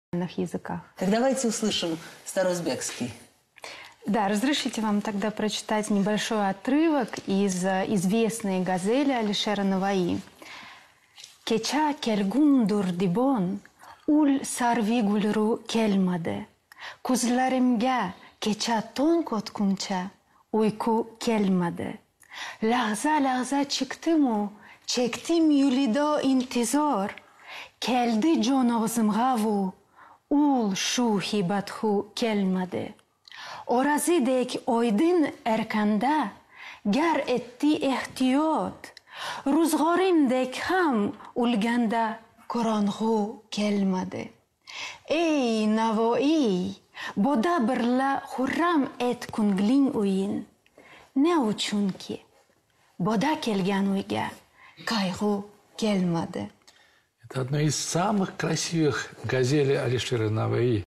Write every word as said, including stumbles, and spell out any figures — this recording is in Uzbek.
языках. Так давайте услышим староузбекский. Да, разрешите вам тогда прочитать небольшой отрывок из известной газели Алишера Наваи. «Кеча келгундур дибон, ул сарвигульру келмаде. Кузларимга кеча тонкоткунча, уйку келмаде. Lahza-lahza çıktımı, çektim yülida intizar. Keldi can ağzımğa vu, ul şu hibathu kelmedi. Orazidek oydin erkanda, ger etti ihtiyat. Ruzgarimdek ham ulganda karanğu kelmedi. Ey Navai, boda birla hurram et kungling uyin. Ne uchun ki? Boda kelgan uyga qayg'u kelmadi. Это одна из самых красивых газелей Алишера Наваи.